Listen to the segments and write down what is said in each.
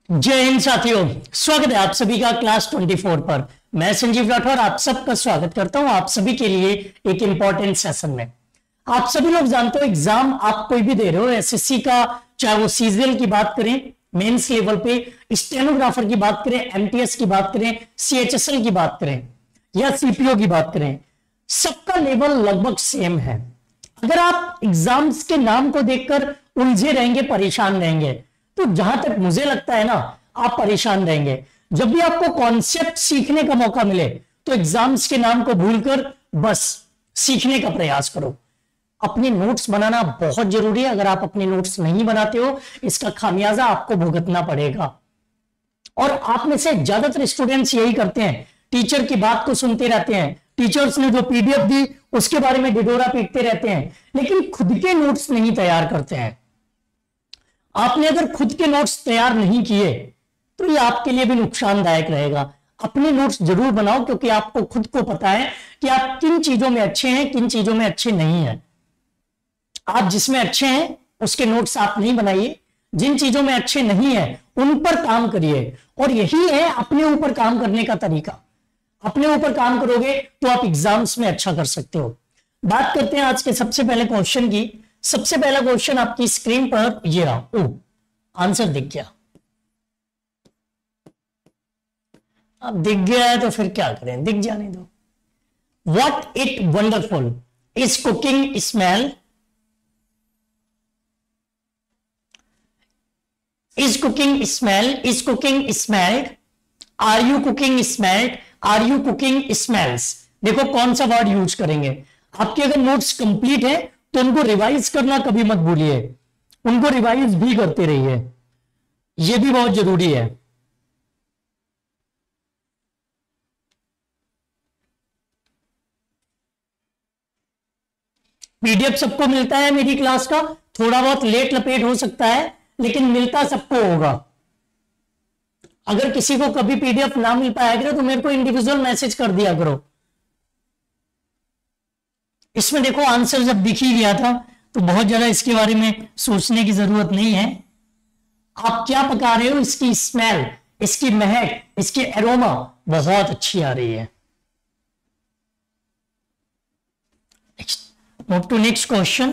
जय हिंद साथियों, स्वागत है आप सभी का क्लास 24 पर। मैं संजीव राठौर आप सबका स्वागत करता हूं आप सभी के लिए एक इंपॉर्टेंट सेशन में। आप सभी लोग जानते हो एग्जाम आप कोई भी दे रहे हो, एसएससी का, चाहे वो सीजीएल की बात करें, मेंस लेवल पे स्टेनोग्राफर की बात करें, एमटीएस की बात करें, सीएचएसएल की बात करें या सीपीओ की बात करें, सबका लेवल लगभग सेम है। अगर आप एग्जाम्स के नाम को देखकर उलझे रहेंगे, परेशान रहेंगे, तो जहां तक मुझे लगता है ना, आप परेशान रहेंगे। जब भी आपको कॉन्सेप्ट सीखने का मौका मिले तो एग्जाम्स के नाम को भूलकर बस सीखने का प्रयास करो। अपने नोट्स बनाना बहुत जरूरी है। अगर आप अपने नोट्स नहीं बनाते हो, इसका खामियाजा आपको भुगतना पड़ेगा। और आप में से ज्यादातर स्टूडेंट्स यही करते हैं, टीचर की बात को सुनते रहते हैं, टीचर्स ने जो पीडीएफ दी उसके बारे में ढिढोरा पीटते रहते हैं, लेकिन खुद के नोट्स नहीं तैयार करते हैं। आपने अगर खुद के नोट्स तैयार नहीं किए तो ये आपके लिए भी नुकसानदायक रहेगा। अपने नोट्स जरूर बनाओ, क्योंकि आपको खुद को पता है कि आप किन चीजों में अच्छे हैं, किन चीजों में अच्छे नहीं हैं। आप जिसमें अच्छे हैं उसके नोट्स आप नहीं बनाइए, जिन चीजों में अच्छे नहीं है उन पर काम करिए। और यही है अपने ऊपर काम करने का तरीका। अपने ऊपर काम करोगे तो आप एग्जाम्स में अच्छा कर सकते हो। बात करते हैं आज के सबसे पहले क्वेश्चन की। सबसे पहला क्वेश्चन आपकी स्क्रीन पर ये रहा। आंसर दिख गया। अब दिख गया है तो फिर क्या करें, दिख जाने दो। What it wonderful is cooking smell, is cooking smell, is cooking smelled, are you cooking smelled, are you cooking smells. देखो कौन सा वर्ड यूज करेंगे। आपके अगर नोट्स कंप्लीट है तो उनको रिवाइज करना कभी मत भूलिए, उनको रिवाइज भी करते रहिए, यह भी बहुत जरूरी है। पीडीएफ सबको मिलता है मेरी क्लास का, थोड़ा बहुत लेट लपेट हो सकता है लेकिन मिलता सबको होगा। अगर किसी को कभी पीडीएफ ना मिल पाया करो तो मेरे को इंडिविजुअल मैसेज कर दिया करो। इसमें देखो आंसर जब दिख ही गया था तो बहुत ज्यादा इसके बारे में सोचने की जरूरत नहीं है। आप क्या पका रहे हो, इसकी स्मेल, इसकी महक, इसकी एरोमा बहुत अच्छी आ रही है। Move to next question.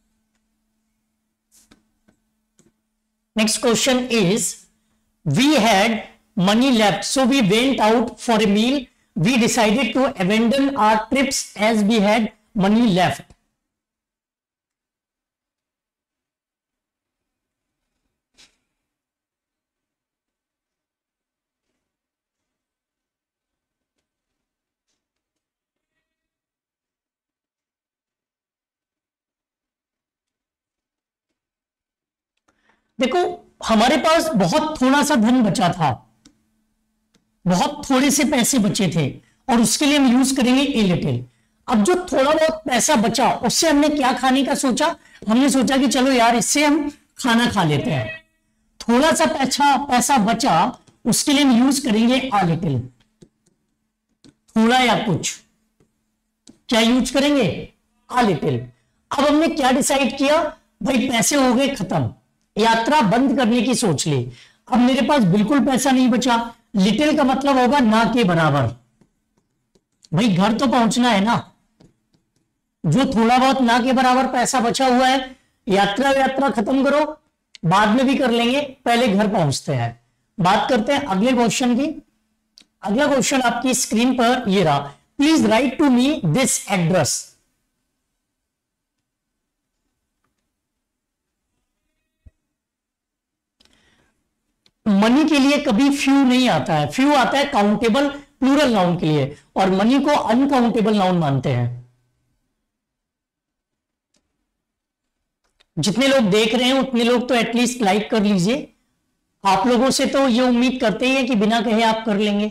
Next question is we had money left, so we went out for a meal. We decided to abandon our trips as we had money left. देखो हमारे पास बहुत थोड़ा सा धन बचा था, बहुत थोड़े से पैसे बचे थे और उसके लिए हम यूज करेंगे ए लिटिल। अब जो थोड़ा बहुत पैसा बचा उससे हमने क्या खाने का सोचा, हमने सोचा कि चलो यार इससे हम खाना खा लेते हैं। थोड़ा सा पैसा बचा उसके लिए हम यूज करेंगे आ लिटिल। थोड़ा या कुछ, क्या यूज करेंगे आ लिटिल। अब हमने क्या डिसाइड किया, भाई पैसे हो गए खत्म, यात्रा बंद करने की सोच ली। अब मेरे पास बिल्कुल पैसा नहीं बचा, लिटिल का मतलब होगा ना के बराबर। भाई घर तो पहुंचना है ना, जो थोड़ा बहुत ना के बराबर पैसा बचा हुआ है, यात्रा खत्म करो, बाद में भी कर लेंगे, पहले घर पहुंचते हैं। बात करते हैं अगले क्वेश्चन की। अगला क्वेश्चन आपकी स्क्रीन पर ये रहा। Please write to me this address. Money के लिए कभी फ्यू नहीं आता है, फ्यू आता है काउंटेबल प्लूरल नाउन के लिए, और मनी को अनकाउंटेबल नाउन मानते हैं। जितने लोग देख रहे हैं उतने लोग तो एटलीस्ट लाइक कर लीजिए। आप लोगों से तो ये उम्मीद करते ही है कि बिना कहे आप कर लेंगे।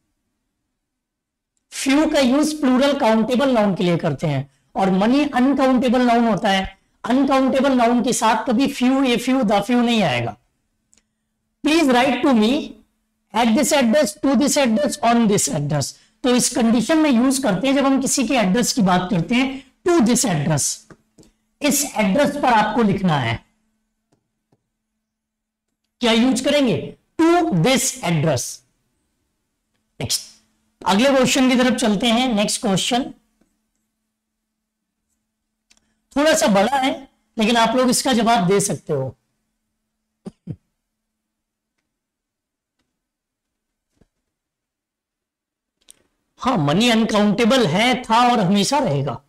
फ्यू का यूज प्लूरल काउंटेबल नाउन के लिए करते हैं और मनी अनकाउंटेबल नाउन होता है। अनकाउंटेबल नाउन के साथ कभी few, a few, the few नहीं आएगा। Please write to me at this address, to this address, on this address. तो इस कंडीशन में यूज करते हैं जब हम किसी के एड्रेस की बात करते हैं, टू दिस एड्रेस। इस एड्रेस पर आपको लिखना है। क्या यूज करेंगे? To to this address. Next, अगले क्वेश्चन की तरफ चलते हैं। नेक्स्ट क्वेश्चन थोड़ा सा बड़ा है, लेकिन आप लोग इसका जवाब दे सकते हो। हाँ, मनी अनकाउंटेबल है, था और हमेशा रहेगा।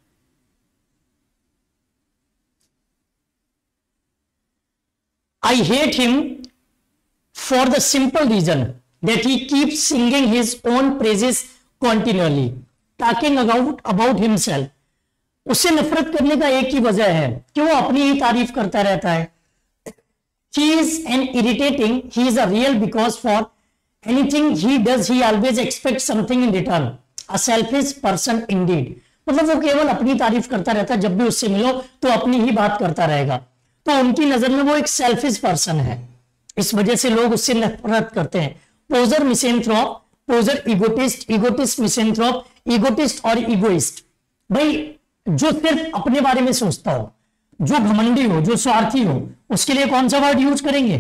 I hate him for the simple reason that he keeps singing his own praises continually, talking about himself. उससे नफरत करने का एक ही वजह है कि वो अपनी ही तारीफ करता रहता है। He is an irritating, he is a real because for anything he does he always expects something in return, a selfish person indeed. मतलब वो केवल अपनी तारीफ करता रहता है, जब भी उससे मिलो तो अपनी ही बात करता रहेगा। तो उनकी नजर में वो एक सेल्फिश पर्सन है, इस वजह से लोग उससे नफरत करते हैं। Poser misanthrope, poser egotist, egotist misanthrope, egotist और इगोइस्ट। भाई जो सिर्फ अपने बारे में सोचता हो, जो घमंडी हो, जो स्वार्थी हो, उसके लिए कौन सा वर्ड यूज करेंगे?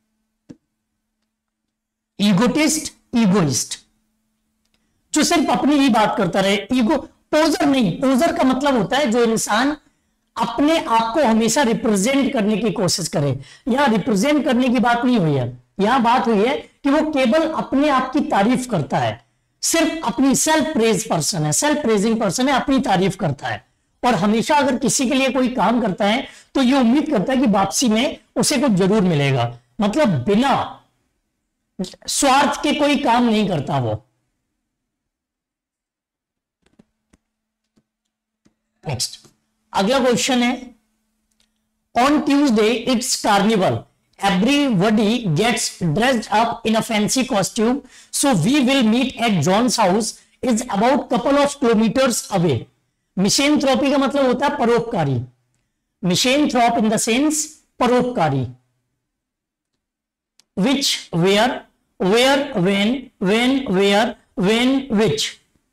Egotist, egoist. जो सिर्फ अपनी ही बात करता रहे, ईगो। पोजर नहीं, पोजर का मतलब होता है जो इंसान अपने आप को हमेशा रिप्रेजेंट करने की कोशिश करे। यहां रिप्रेजेंट करने की बात नहीं हुई है, यहां बात हुई है कि वो केवल अपने आप की तारीफ करता है, सिर्फ अपनी सेल्फ प्रेज पर्सन है, सेल्फ प्रेजिंग पर्सन है, अपनी तारीफ करता है। और हमेशा अगर किसी के लिए कोई काम करता है तो ये उम्मीद करता है कि वापसी में उसे कुछ जरूर मिलेगा। मतलब बिना स्वार्थ के कोई काम नहीं करता वो। नेक्स्ट, अगला क्वेश्चन है, on Tuesday it's carnival, everybody gets dressed up in a fancy costume, so we will meet at John's house, is about couple of kilometers away. Misanthropy का मतलब होता है परोपकारी। मिसेंथ्रोप इन द सेंस परोपकारी। Which, where, where, when, where, when, which.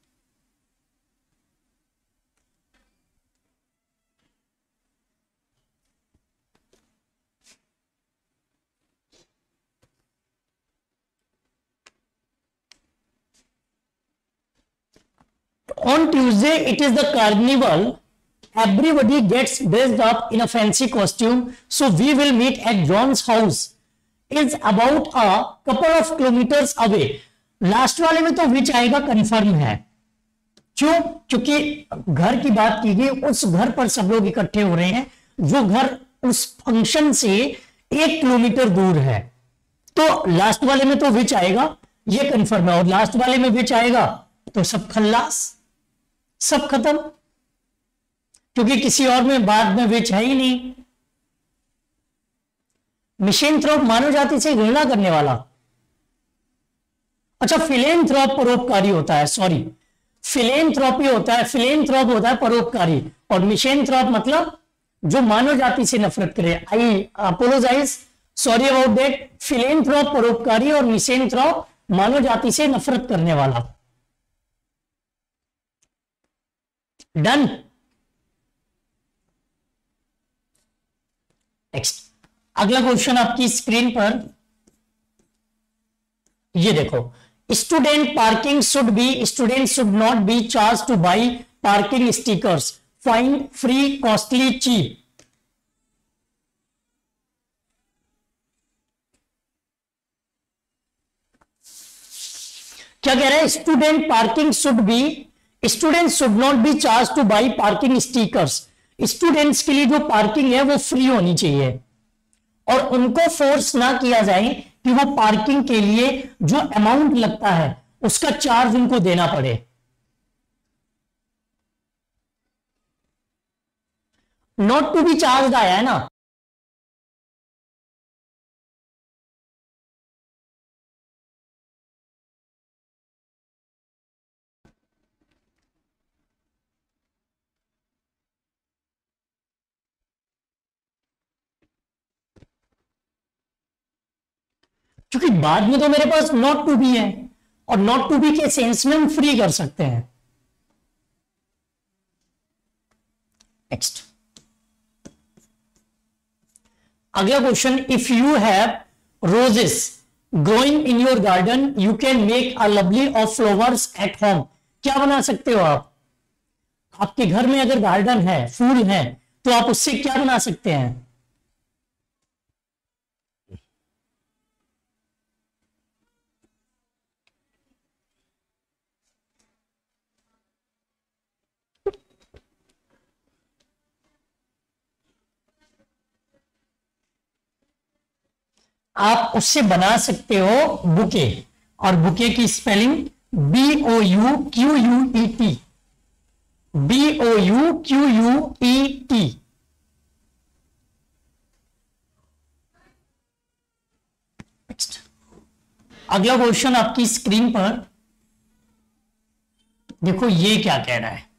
On Tuesday, it is the carnival. Everybody gets dressed up in a fancy costume. So we will meet at John's house. It's about a couple of kilometers away. Last वाले में तो विच आएगा, confirm है। क्यों? क्योंकि घर की बात की गई, उस घर पर सब लोग इकट्ठे हो रहे हैं जो घर उस फंक्शन से 1 किलोमीटर दूर है। तो लास्ट वाले में तो विच आएगा, ये कंफर्म है। और लास्ट वाले में विच आएगा तो सब खल्लास, सब खत्म, क्योंकि किसी और में बाद में विच है ही नहीं। मिसेंथ्रोप मानव जाति से घृणा करने वाला। अच्छा, फिलेंथ्रोप परोपकारी होता है, सॉरी, फिलेंथ्रोपी होता है, फिलेंथ्रोप होता है परोपकारी, और मिसेंथ्रोप मतलब जो मानव जाति से नफरत करे। I apologise, sorry about that. Philanthrope परोपकारी और मिसेंथ्रोप मानव जाति से नफरत करने वाला। डन। नेक्स्ट, अगला क्वेश्चन आपकी स्क्रीन पर ये देखो, student parking should be, student should not be charge to buy parking stickers, fine, free, costly, cheap. क्या कह रहा है? Student parking should be, students should not be charge to buy parking stickers. Students के लिए जो parking है वो free होनी चाहिए, और उनको फोर्स ना किया जाए कि वो पार्किंग के लिए जो अमाउंट लगता है उसका चार्ज उनको देना पड़े। नॉट टू बी चार्ज आया है ना, क्योंकि बाद में तो मेरे पास नॉट टू बी है, और नॉट टू बी के सेंस में हम फ्री कर सकते हैं। नेक्स्ट, अगला question, if you have roses growing in your garden you can make a lovely of flowers at home. क्या बना सकते हो आप? आपके घर में अगर गार्डन है, फूल है, तो आप उससे क्या बना सकते हैं? आप उससे बना सकते हो बुके। और बुके की स्पेलिंग BOUQUET। BOUQUET। नेक्स्ट, अगला क्वेश्चन आपकी स्क्रीन पर देखो, ये क्या कह रहा है।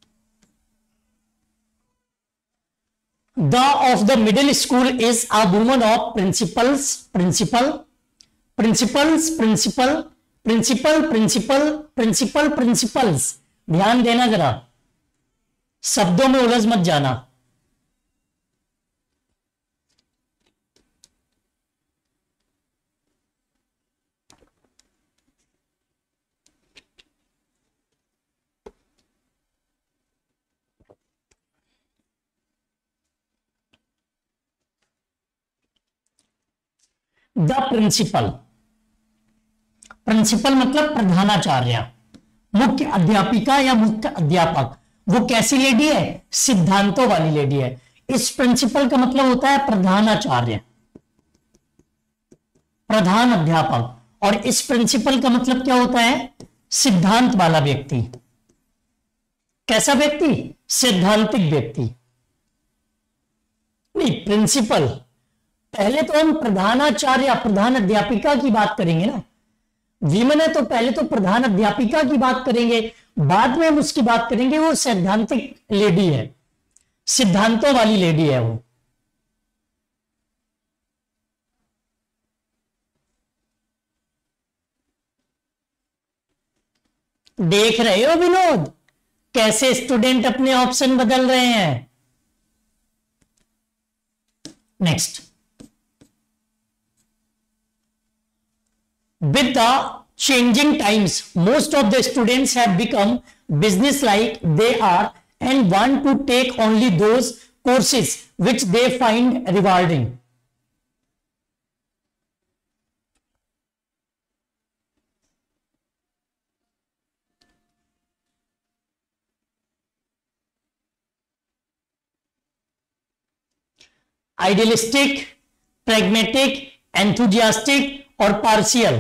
The of the middle school is a woman of principles principle principles principle principle principle principle principles. ध्यान देना जरा, शब्दों में उलझ मत जाना। द प्रिंसिपल, प्रिंसिपल मतलब प्रधानाचार्य, मुख्य अध्यापिका या मुख्य अध्यापक। वो कैसी लेडी है? सिद्धांतों वाली लेडी है। इस प्रिंसिपल का मतलब होता है प्रधानाचार्य, प्रधान अध्यापक। और इस प्रिंसिपल का मतलब क्या होता है? सिद्धांत वाला व्यक्ति। कैसा व्यक्ति? सिद्धांतिक व्यक्ति। नहीं, प्रिंसिपल। पहले तो हम प्रधानाचार्य, प्रधान अध्यापिका की बात करेंगे ना। विमन है तो पहले तो प्रधान अध्यापिका की बात करेंगे, बाद में हम उसकी बात करेंगे। वो सैद्धांतिक लेडी है, सिद्धांतों वाली लेडी है वो। देख रहे हो विनोद, कैसे स्टूडेंट अपने ऑप्शन बदल रहे हैं। Next, with the changing times most of the students have become business like they are and want to take only those courses which they find rewarding। Idealistic, pragmatic, enthusiastic और partial.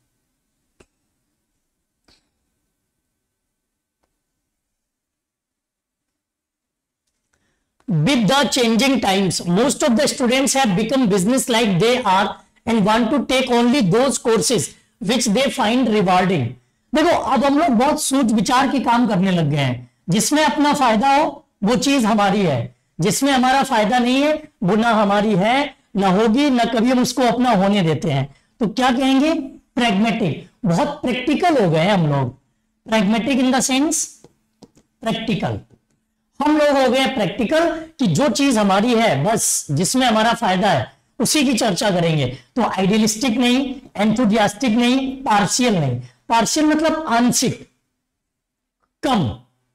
With the changing times, most of the students have become business like they are and want to take only those courses which they find rewarding। देखो, अब हम लोग बहुत सोच विचार के काम करने लग गए हैं। जिसमें अपना फायदा हो वो चीज हमारी है, जिसमें हमारा फायदा नहीं है वो ना हमारी है, ना होगी, ना कभी हम उसको अपना होने देते हैं। तो क्या कहेंगे? प्रैग्मेटिक। बहुत प्रैक्टिकल हो गए हम लोग। Pragmatic in the sense practical. हम लोग हो गए प्रैक्टिकल कि जो चीज हमारी है, बस जिसमें हमारा फायदा है उसी की चर्चा करेंगे। तो आइडियलिस्टिक नहीं, एंथुजियास्टिक नहीं, पार्शियल नहीं। पार्शियल मतलब आंशिक, कम।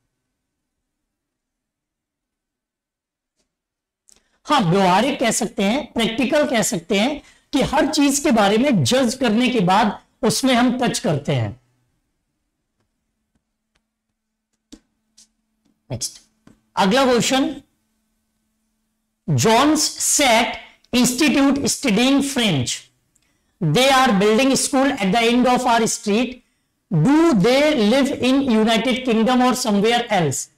हाँ, व्यवहारिक कह सकते हैं, प्रैक्टिकल कह सकते हैं कि हर चीज के बारे में जज करने के बाद उसमें हम टच करते हैं। नेक्स्ट, अगला question. John's set institute studying French, they are building school at the end of our street, do they live in United Kingdom और समवेयर एल्स।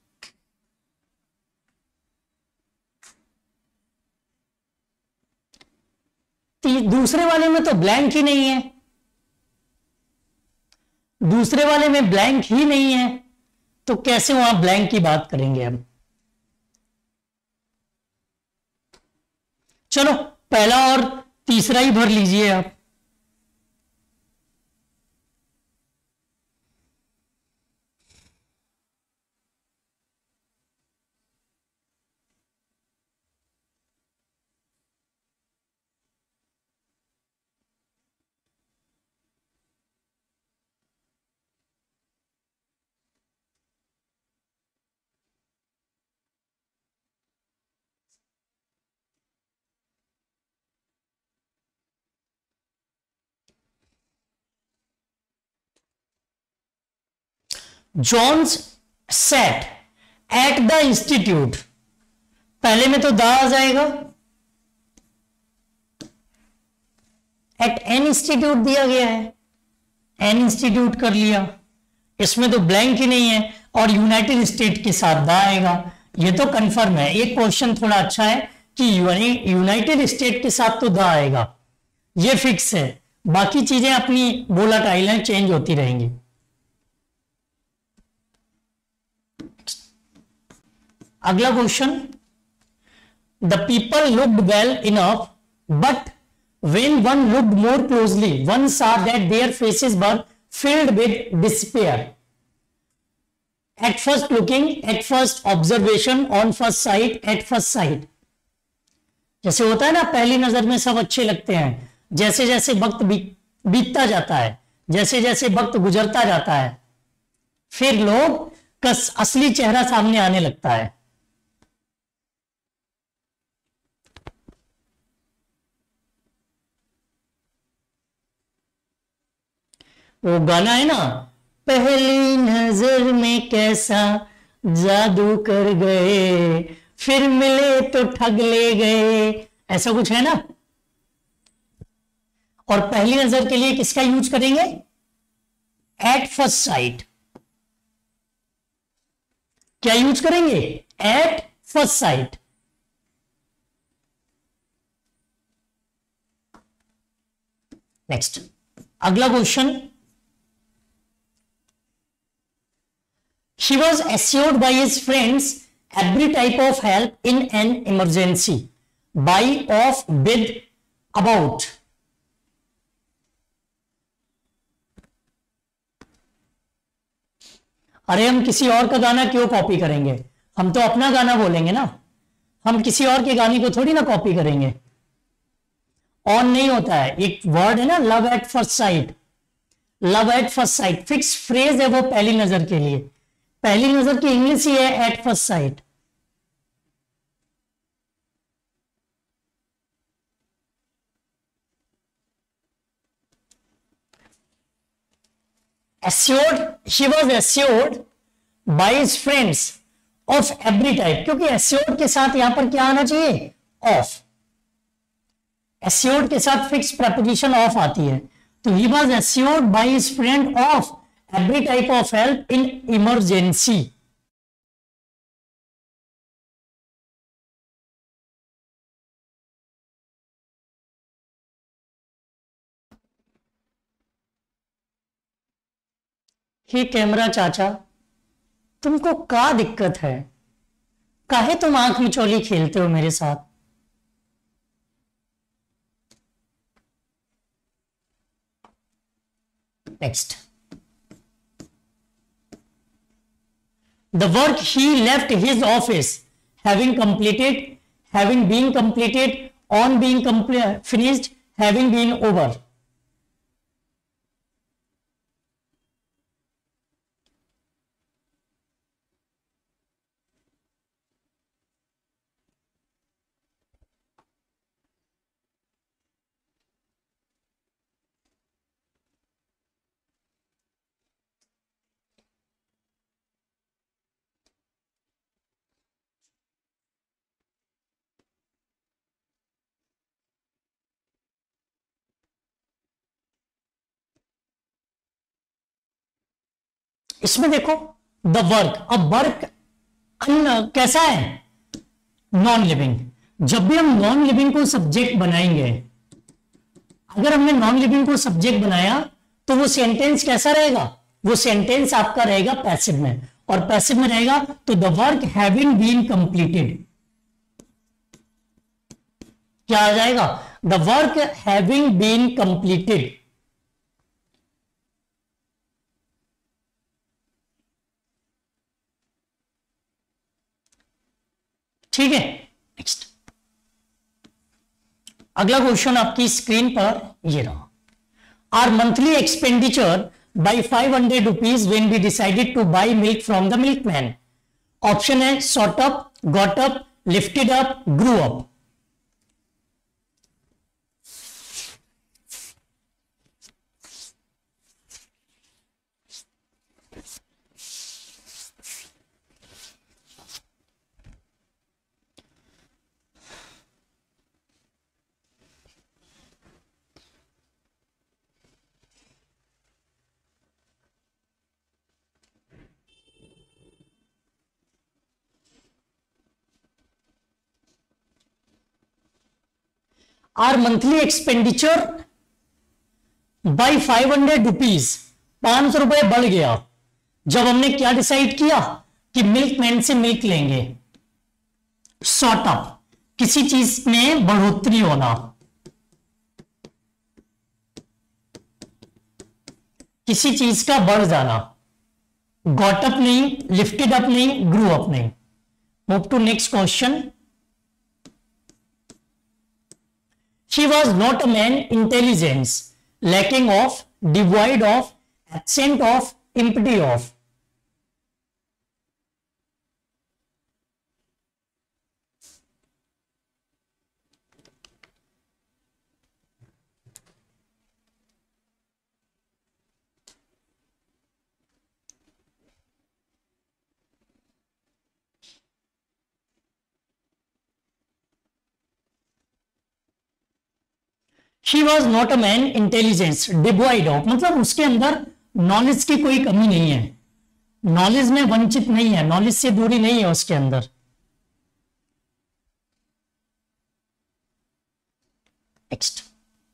दूसरे वाले में तो ब्लैंक ही नहीं है, दूसरे वाले में ब्लैंक ही नहीं है, तो कैसे वहां ब्लैंक की बात करेंगे हम। चलो पहला और तीसरा ही भर लीजिए आप। John's set at the institute, पहले में तो द आ जाएगा, एट एन इंस्टीट्यूट दिया गया है, एन इंस्टीट्यूट कर लिया, इसमें तो ब्लैंक ही नहीं है, और यूनाइटेड स्टेट के साथ द आएगा, ये तो कंफर्म है। एक क्वेश्चन थोड़ा अच्छा है कि यूनाइटेड स्टेट के साथ तो द आएगा, ये फिक्स है, बाकी चीजें अपनी वोलाटाइल हैं, चेंज होती रहेंगी। अगला question, the people looked well enough but when one looked more closely one saw that their faces were filled with despair. At first looking, at first observation, on first sight, at first sight. जैसे होता है ना, पहली नजर में सब अच्छे लगते हैं, जैसे जैसे वक्त बीतता जाता है, जैसे जैसे वक्त गुजरता जाता है, फिर लोग का असली चेहरा सामने आने लगता है। वो गाना है ना, पहली नजर में कैसा जादू कर गए, फिर मिले तो ठग ले गए, ऐसा कुछ है ना। और पहली नजर के लिए किसका यूज करेंगे? At first sight. क्या यूज करेंगे? At first sight. नेक्स्ट, अगला question, he was assured by his friends every type of help in an emergency by, of, with, about. अरे हम किसी और का गाना क्यों कॉपी करेंगे, हम तो अपना गाना बोलेंगे ना, हम किसी और के गाने को थोड़ी ना कॉपी करेंगे। ऑन नहीं होता है, एक वर्ड है ना, love at first sight, love at first sight fix phrase है वो पहली नजर के लिए, पहली नजर की इंग्लिश ही है at first sight. assured, he was assured by his friends of every type, क्योंकि assured के साथ यहां पर क्या आना चाहिए? of। assured के साथ फिक्स preposition of आती है, तो he was assured by his friend of every type of help in emergency। Hey camera चाचा, तुमको क्या दिक्कत है, काहे तुम आंख मिचौली खेलते हो मेरे साथ? Next, the work he left his office having completed, having been completed, on being finished, having been over। इसमें देखो द वर्क, अब वर्क कैसा है? Non living. जब भी हम नॉन लिविंग को सब्जेक्ट बनाएंगे, अगर हमने नॉन लिविंग को सब्जेक्ट बनाया तो वो सेंटेंस कैसा रहेगा? वो सेंटेंस आपका रहेगा पैसिव में, और पैसिव में रहेगा तो the work having been completed, क्या आ जाएगा? The work having been completed. ठीक है, नेक्स्ट, अगला क्वेश्चन आपकी स्क्रीन पर ये रहा, our monthly expenditure by 500 rupees when we decided to buy milk from the milkman. Option है shot up, got up, lifted up, grew up. Our monthly expenditure by 500 rupees, 500 रुपए बढ़ गया जब हमने क्या डिसाइड किया कि मिल्कमैन से मिल्क लेंगे। सॉर्ट अप, किसी चीज में बढ़ोतरी होना, किसी चीज का बढ़ जाना, गॉट अप नहीं, लिफ्टेड अप नहीं, ग्रू अप नहीं। Move to next question. She was not a man intelligence, lacking of, devoid of, absent of, empty of। She was not a man intelligence, devoid of मतलब उसके अंदर knowledge की कोई कमी नहीं है, नॉलेज में वंचित नहीं है, नॉलेज से दूरी नहीं है उसके अंदर। नेक्स्ट,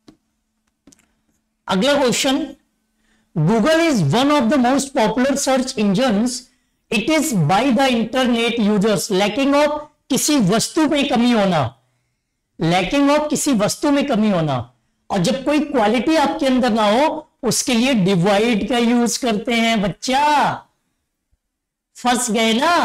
अगला question. Google is one of the most popular search engines, it is by the internet users, lacking of किसी वस्तु में कमी होना, लैकिंग ऑफ किसी वस्तु में कमी होना। और जब कोई क्वालिटी आपके अंदर ना हो उसके लिए डिवाइड का यूज करते हैं बच्चा, फंस गए ना।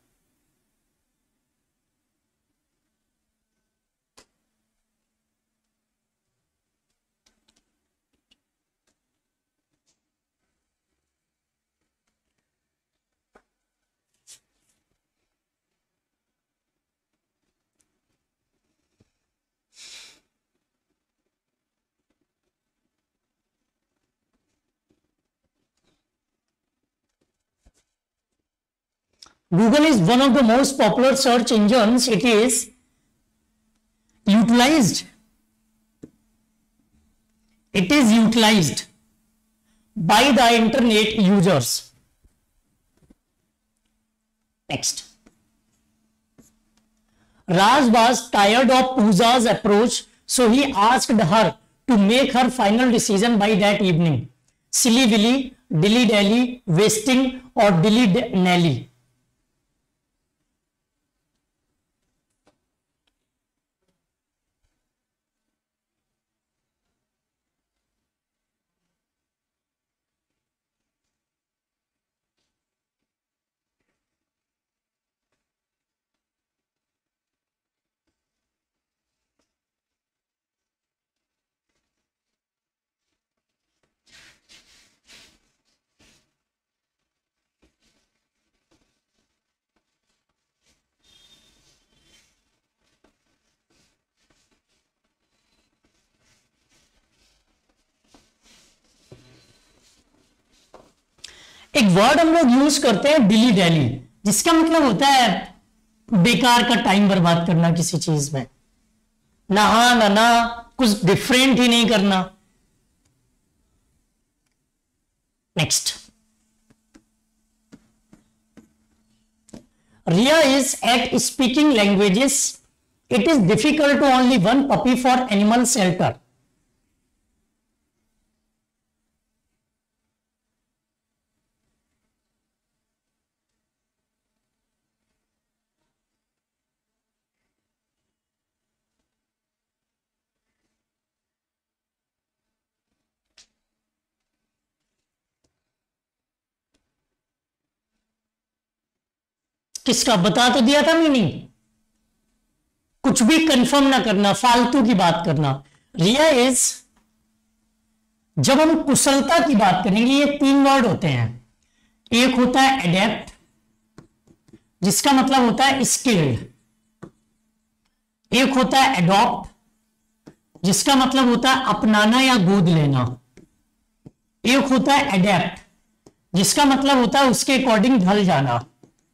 Google is one of the most popular search engines. It is utilized. It is utilized by the internet users. Next. Raj was tired of Pooja's approach, so he asked her to make her final decision by that evening. Silly Willy, Dilly Dally, Wasting or Dilly Nally. एक word हम लोग use करते हैं डिली daily, जिसका मतलब होता है बेकार का टाइम बर्बाद करना किसी चीज में, नहा ना कुछ डिफरेंट ही नहीं करना। Next, Riya is at speaking languages, it is difficult to only one puppy for animal shelter. किसका बता तो दिया था मीनिंग, कुछ भी कंफर्म ना करना, फालतू की बात करना। रिया इज, जब हम कुशलता की बात करेंगे ये तीन वर्ड होते हैं, एक होता है एडेप्ट जिसका मतलब होता है स्किल्ड, एक होता है एडॉप्ट जिसका मतलब होता है अपनाना या गोद लेना, एक होता है एडेप्ट जिसका मतलब होता है उसके अकॉर्डिंग ढल जाना,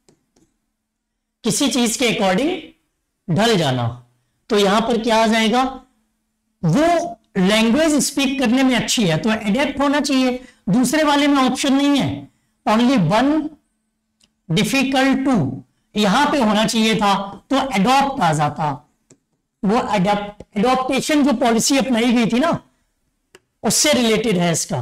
किसी चीज के अकॉर्डिंग ढल जाना। तो यहां पर क्या आ जाएगा, वो लैंग्वेज स्पीक करने में अच्छी है तो एडेप्ट होना चाहिए, दूसरे वाले में ऑप्शन नहीं है, ओनली वन डिफिकल्ट टू यहां पे होना चाहिए था तो एडॉप्ट आ जाता। वो एडॉप्टेशन जो पॉलिसी अपनाई गई थी ना, उससे रिलेटेड है इसका।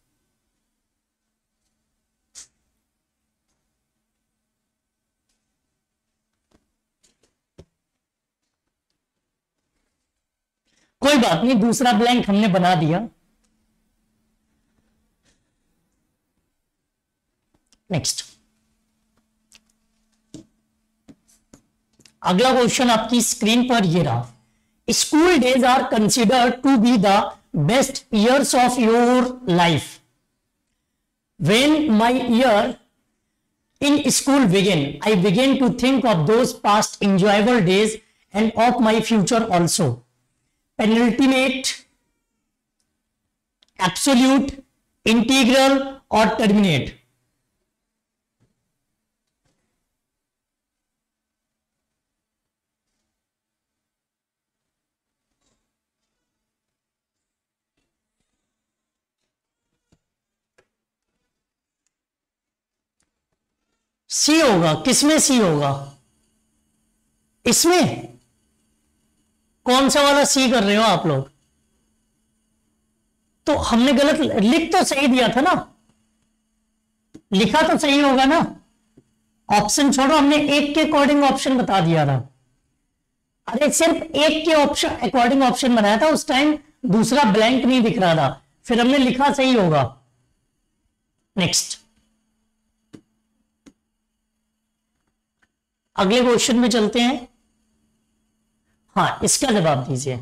कोई बात नहीं, दूसरा ब्लैंक हमने बना दिया। नेक्स्ट, अगला क्वेश्चन आपकी स्क्रीन पर ये रहा। School days are considered to be the best years of your life. When my year in school began, I began to think of those past enjoyable days and of my future also. Penultimate, absolute, integral or terminate? C होगा। किसमें सी होगा? इसमें कौन सा वाला सी कर रहे हो आप लोग? तो हमने गलत लिख तो सही दिया था ना, लिखा तो सही होगा ना। ऑप्शन छोड़ो, हमने एक के अकॉर्डिंग ऑप्शन बता दिया था। अरे सिर्फ एक के ऑप्शन अकॉर्डिंग ऑप्शन बनाया था, उस टाइम दूसरा ब्लैंक नहीं दिख रहा था, फिर हमने लिखा सही होगा। नेक्स्ट, अगले क्वेश्चन में चलते हैं। हाँ, इसका जवाब दीजिए।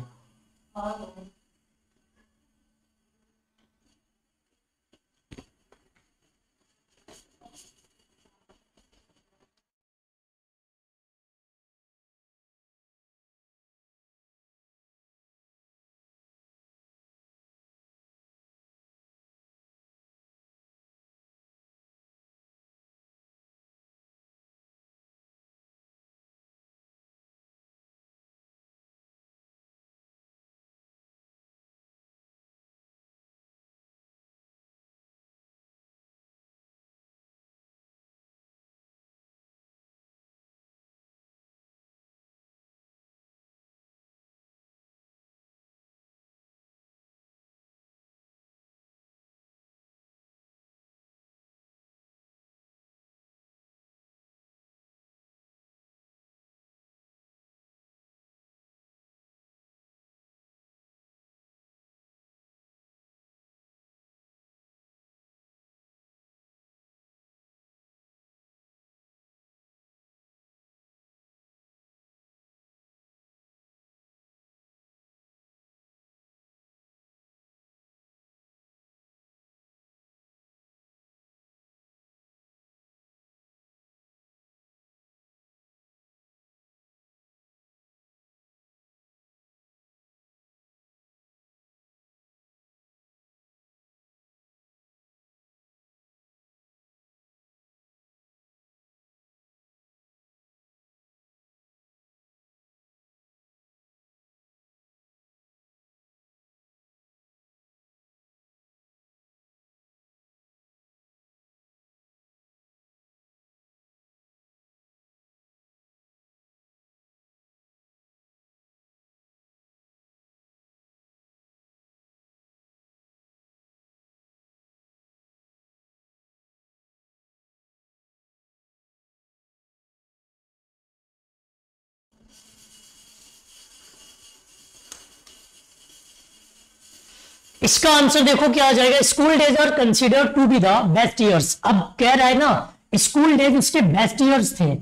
इसका आंसर देखो क्या आ जाएगा। School days are considered to be the best years. अब कह रहा है ना, स्कूल डेज उसके बेस्ट ईयर्स थे।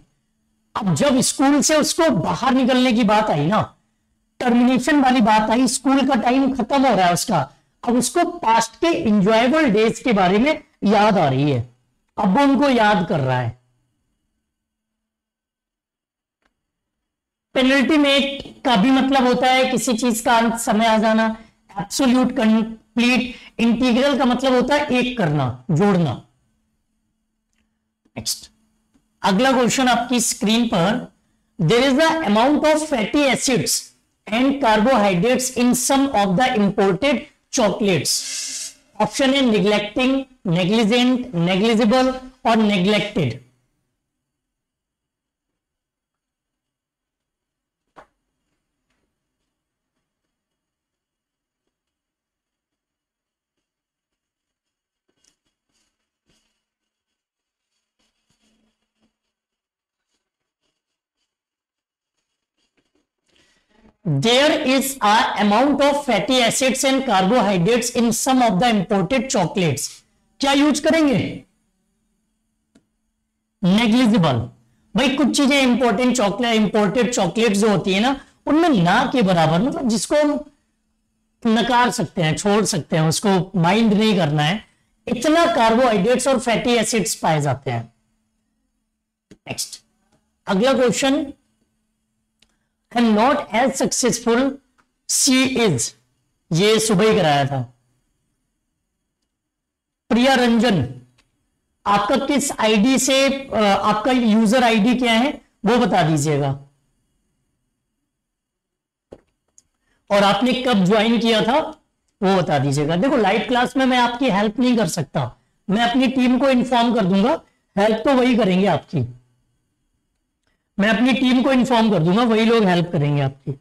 अब जब स्कूल से उसको बाहर निकलने की बात आई ना, टर्मिनेशन वाली बात आई, स्कूल का टाइम खत्म हो रहा है उसका, अब उसको पास्ट के इंजॉयबल डेज के बारे में याद आ रही है, अब वो उनको याद कर रहा है। पेनल्टीमेट का भी मतलब होता है किसी चीज का अंत समय आ जाना। एब्सोल्यूट, कंप्लीट, इंटीग्रल का मतलब होता है एक करना, जोड़ना। नेक्स्ट, अगला क्वेश्चन आपकी स्क्रीन पर। There is the amount of fatty acids and carbohydrates in some of the imported chocolates. Option है निग्लेक्टिंग, नेग्लिजेंट, नेग्लिजिबल और neglected. There is a amount of fatty acids and carbohydrates in some of the imported chocolates, क्या use करेंगे? Negligible. भाई कुछ चीजें imported chocolate जो होती है ना, उनमें ना के बराबर, मतलब जिसको हम नकार सकते हैं, छोड़ सकते हैं, उसको माइंड नहीं करना है, इतना कार्बोहाइड्रेट्स और फैटी एसिड्स पाए जाते हैं। नेक्स्ट, अगला question, and not as successful she is, ये सुबह ही कराया था। प्रिया रंजन, आपका किस आईडी से, आपका यूजर आईडी क्या है वो बता दीजिएगा, और आपने कब ज्वाइन किया था वो बता दीजिएगा। देखो लाइव क्लास में मैं आपकी हेल्प नहीं कर सकता, मैं अपनी टीम को इन्फॉर्म कर दूंगा, हेल्प तो वही करेंगे आपकी, मैं अपनी टीम को इन्फॉर्म कर दूंगा, वही लोग हेल्प करेंगे आपकी।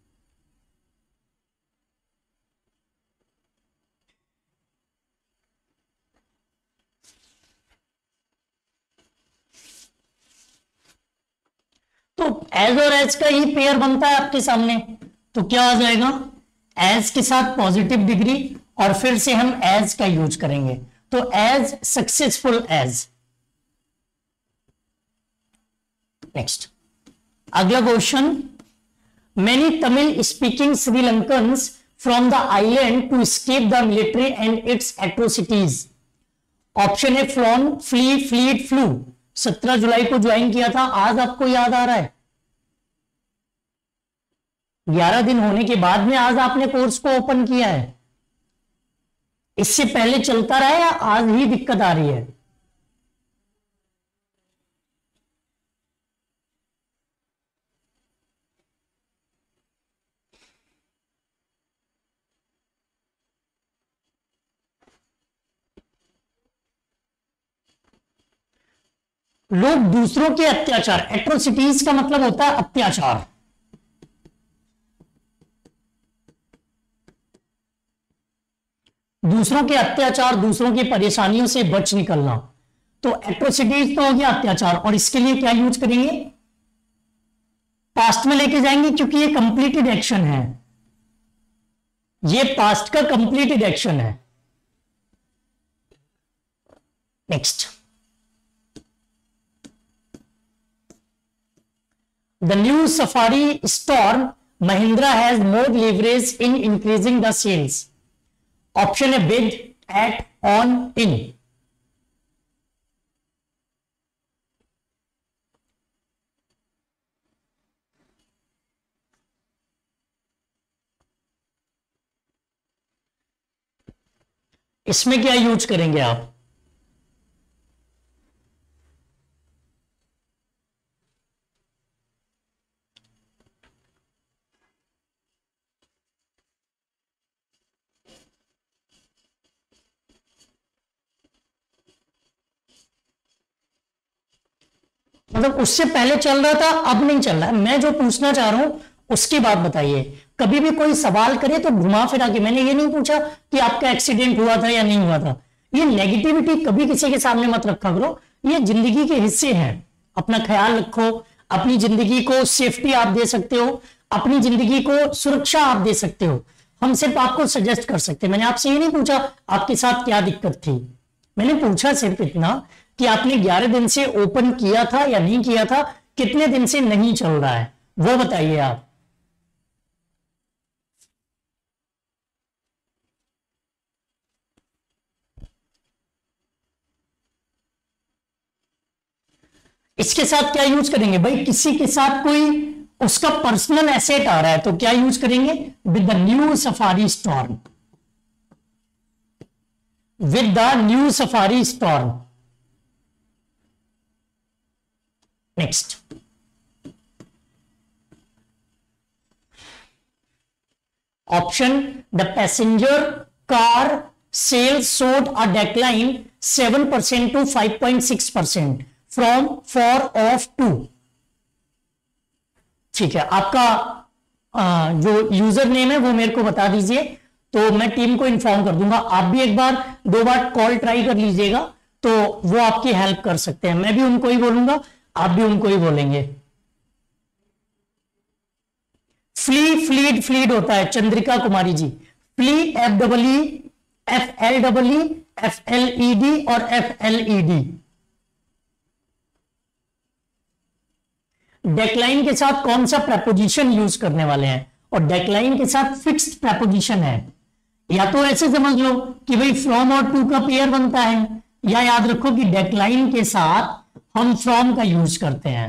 तो एज और एज का ही पेयर बनता है आपके सामने, तो क्या आ जाएगा, एज के साथ पॉजिटिव डिग्री और फिर से हम एज का यूज करेंगे, तो एज सक्सेसफुल एज। नेक्स्ट, अगला question, many Tamil speaking Sri Lankans from the island to escape the military and its atrocities. Option है फ्लॉन, फ्ली, फ्लीड, फ्लू। 17 जुलाई को ज्वाइन किया था, आज आपको याद आ रहा है? 11 दिन होने के बाद में आज आपने कोर्स को ओपन किया है, इससे पहले चलता रहा या आज ही दिक्कत आ रही है? लोग दूसरों के अत्याचार, एट्रोसिटीज का मतलब होता है अत्याचार, दूसरों के अत्याचार, दूसरों की परेशानियों से बच निकलना, तो एट्रोसिटीज तो हो गया अत्याचार, और इसके लिए क्या यूज करेंगे, पास्ट में लेके जाएंगे, क्योंकि ये कंप्लीटेड एक्शन है, ये पास्ट का कंप्लीटेड एक्शन है। Next, the new Safari Storm Mahindra has more leverage in increasing the sales. Option है bid, at, on, in. इसमें क्या यूज करेंगे आप? मतलब उससे पहले चल रहा था, अब नहीं चल रहा है। मैं जो पूछना चाह रहा हूं उसकी बात बताइए। कभी भी कोई सवाल करे तो घुमा फिरा के, मैंने ये नहीं पूछा कि आपका एक्सीडेंट हुआ था या नहीं हुआ था। ये नेगेटिविटी कभी किसी के सामने मत रखा करो, ये जिंदगी के हिस्से हैं। अपना ख्याल रखो, अपनी जिंदगी को सेफ्टी आप दे सकते हो, अपनी जिंदगी को सुरक्षा आप दे सकते हो। हम सिर्फ आपको सजेस्ट कर सकते हैं। मैंने आपसे ये नहीं पूछा आपके साथ क्या दिक्कत थी, मैंने पूछा सिर्फ इतना कि आपने 11 दिन से ओपन किया था या नहीं किया था, कितने दिन से नहीं चल रहा है वो बताइए आप। इसके साथ क्या यूज करेंगे भाई, किसी के साथ कोई उसका पर्सनल एसेट आ रहा है तो क्या यूज करेंगे, with the new Safari Storm, with the new Safari Storm. Next, option the passenger car sales showed a decline 7% to 5.6% from 4 of 2। ठीक है, आपका जो यूजर नेम है वो मेरे को बता दीजिए, तो मैं टीम को इन्फॉर्म कर दूंगा। आप भी एक बार 2 बार कॉल ट्राई कर लीजिएगा तो वो आपकी हेल्प कर सकते हैं। मैं भी उनको ही बोलूंगा, आप भी उनको ही बोलेंगे। फ्ली, फ्लीड, फ्लीड होता है Chandrika Kumari ji. Flee FEE, FLED और FLED। डेक्लाइन के साथ कौन सा प्रपोजिशन यूज करने वाले हैं, और डेक्लाइन के साथ फिक्स्ड प्रपोजिशन है। या तो ऐसे समझ लो कि भाई फ्रॉम और टू का पेयर बनता है, या याद रखो कि डेक्लाइन के साथ हम फ्रॉम का यूज करते हैं,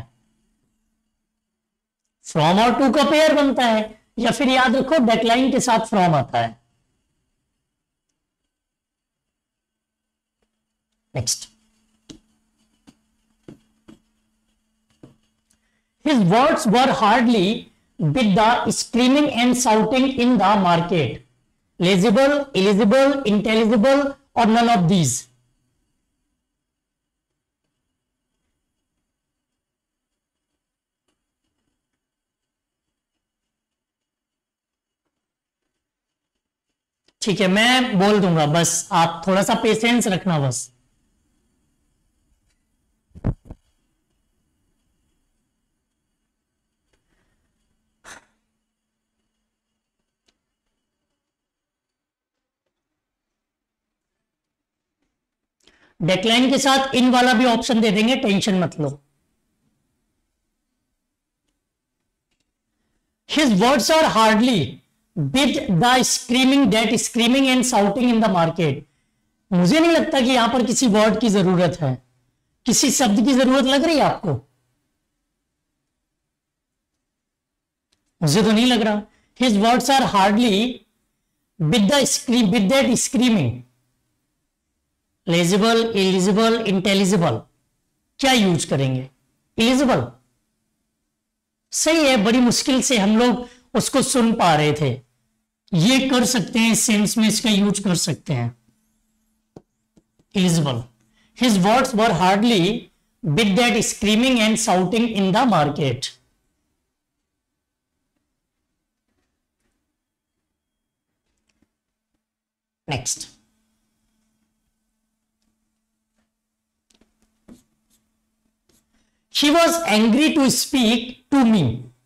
फ्रॉम और टू का पेयर बनता है, या फिर याद रखो डेक्लाइन के साथ फ्रॉम आता है। Next, his words were hardly with the screaming and shouting in the market. Legible, illegible, intelligible or none of these? ठीक है, मैं बोल दूंगा, बस आप थोड़ा सा पेशेंस रखना बस। डेक्लाइन के साथ इन वाला भी ऑप्शन दे देंगे, टेंशन मत लो। His words are hardly with the screaming and shouting in the market. मुझे नहीं लगता कि यहां पर किसी वर्ड की जरूरत है, किसी शब्द की जरूरत लग रही है आपको? मुझे तो नहीं लग रहा। His words are hardly with that screaming. Legible, illegible, intelligible, क्या यूज करेंगे? इलिजिबल सही है, बड़ी मुश्किल से हम लोग उसको सुन पा रहे थे। ये कर सकते हैं, सेंस में इसका यूज कर सकते हैं, illegible. His words were hardly with that screaming and shouting in the market. Next, she was angry to speak to me.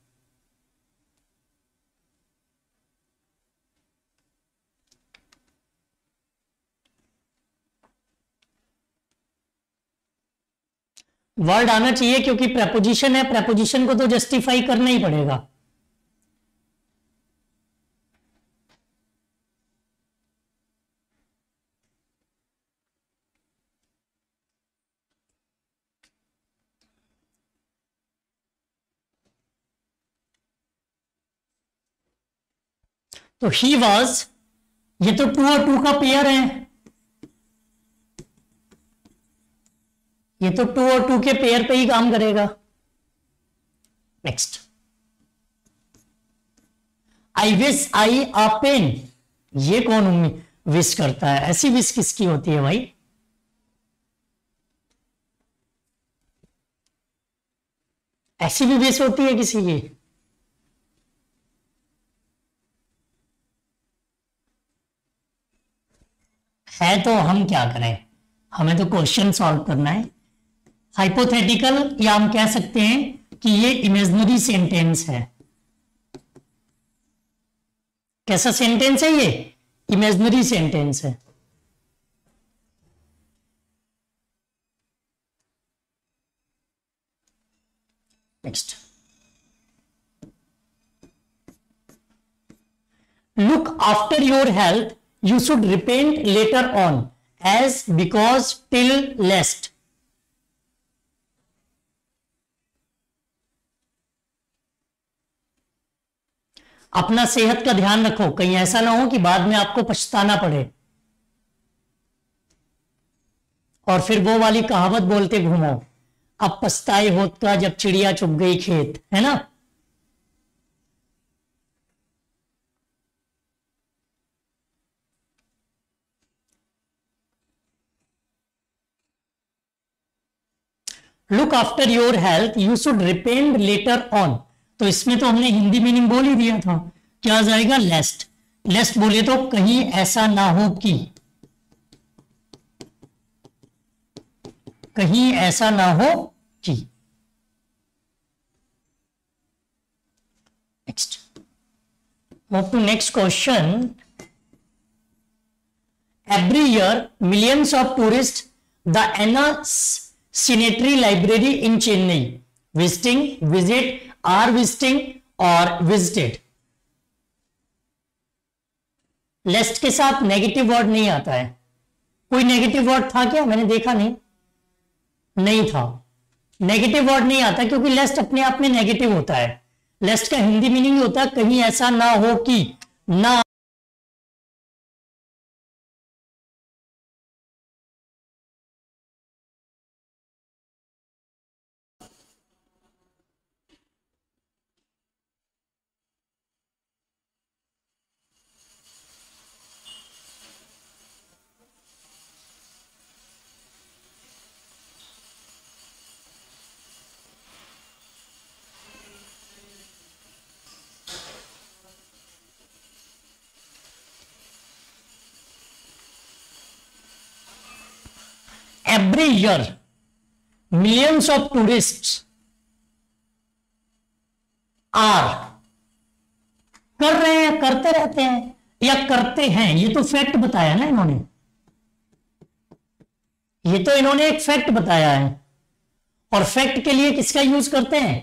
Word आना चाहिए क्योंकि प्रेपोजिशन है, प्रेपोजिशन को तो जस्टिफाई करना ही पड़ेगा। तो ही वॉज, ये तो टू और टू का पेयर है, ये तो टू और टू के पेयर पे ही काम करेगा। Next, I wish I a pen, ये कौन विश करता है? ऐसी विश किसकी होती है भाई? ऐसी भी विश होती है किसी की? है तो हम क्या करें, हमें तो क्वेश्चन सॉल्व करना है। हाइपोथेटिकल, या हम कह सकते हैं कि ये इमेजिनरी सेंटेंस है। कैसा सेंटेंस है ये? इमेजिनरी सेंटेंस है। Next, look after your health, you should repent later on as because till lest. अपना सेहत का ध्यान रखो, कहीं ऐसा ना हो कि बाद में आपको पछताना पड़े और फिर वो वाली कहावत बोलते घूमो, अब पछताए होत का जब चिड़िया चुग गई खेत, है ना? Look after your health, you should repent later on. तो इसमें तो हमने हिंदी मीनिंग बोल ही दिया था, क्या आ जाएगा? लेस्ट। लेस्ट बोले तो कहीं ऐसा ना हो कि, कहीं ऐसा ना हो कि। Next, Move to next question. Every year, millions of tourists the Anna Cemetery Library in Chennai visit, are visiting or visited. Lest के साथ नेगेटिव वर्ड नहीं आता है. कोई नेगेटिव वर्ड था क्या? मैंने देखा नहीं था. नेगेटिव वर्ड नहीं आता क्योंकि लेस्ट अपने आप में नेगेटिव होता है. लेस्ट का हिंदी मीनिंग होता है कहीं ऐसा ना हो कि ना. Every year, millions of tourists are कर रहे हैं, करते रहते हैं या करते हैं. ये तो फैक्ट बताया ना इन्होंने. ये तो इन्होंने एक फैक्ट बताया है. और फैक्ट के लिए किसका यूज करते हैं?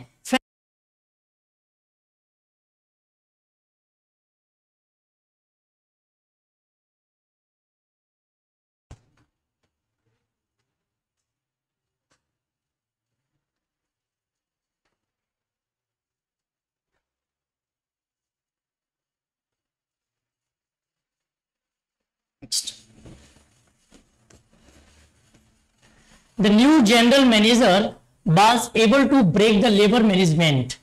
The new general manager was able to break the labor management.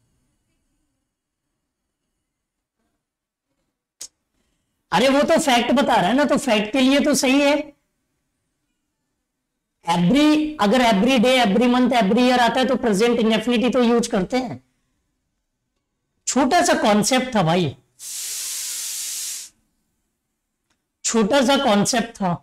अरे वो तो फैक्ट बता रहा है ना, तो फैक्ट के लिए तो सही है. अगर every day, every month, every year आता है तो प्रेजेंट इंडेफिनिटी तो यूज करते हैं. छोटा सा कॉन्सेप्ट था भाई, छोटा सा कॉन्सेप्ट था.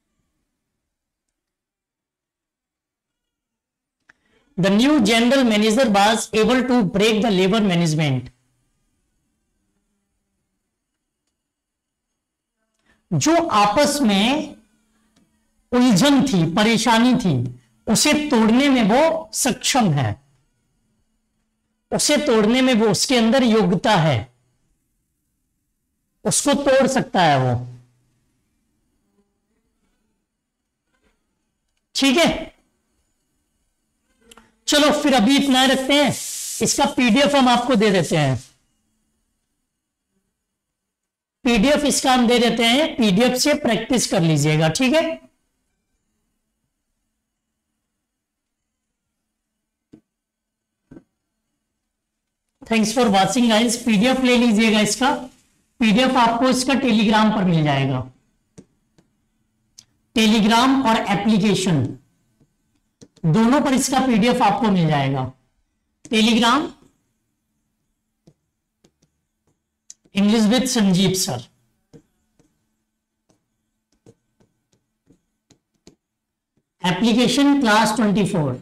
The new general manager was able to break the labor management. जो आपस में उलझन थी, परेशानी थी, उसे तोड़ने में वो सक्षम है. उसे तोड़ने में वो, उसके अंदर योग्यता है, उसको तोड़ सकता है वो. ठीक है, चलो फिर अभी इतना रखते हैं. इसका पीडीएफ हम आपको दे देते हैं. पीडीएफ इसका हम दे देते हैं, पीडीएफ से प्रैक्टिस कर लीजिएगा. ठीक है, thanks for watching guys. PDF ले लीजिएगा इसका. पीडीएफ आपको इसका टेलीग्राम पर मिल जाएगा. टेलीग्राम और एप्लीकेशन दोनों पर इसका पीडीएफ आपको मिल जाएगा. Telegram English with Sanjeev sir, application class 24,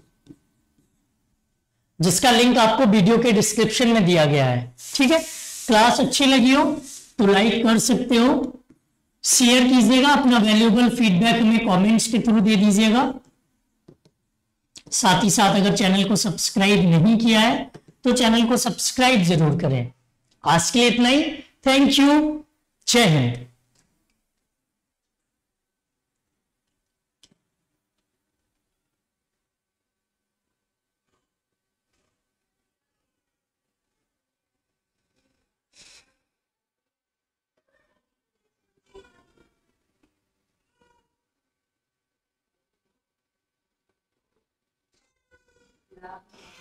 जिसका लिंक आपको वीडियो के डिस्क्रिप्शन में दिया गया है. ठीक है, क्लास अच्छी लगी हो तो लाइक कर सकते हो, शेयर कीजिएगा, अपना वैल्यूएबल फीडबैक हमें कमेंट्स के थ्रू दे दीजिएगा. साथ ही साथ अगर चैनल को सब्सक्राइब नहीं किया है तो चैनल को सब्सक्राइब जरूर करें. आज के लिए इतना ही. Thank you. जय हिंद. Yeah.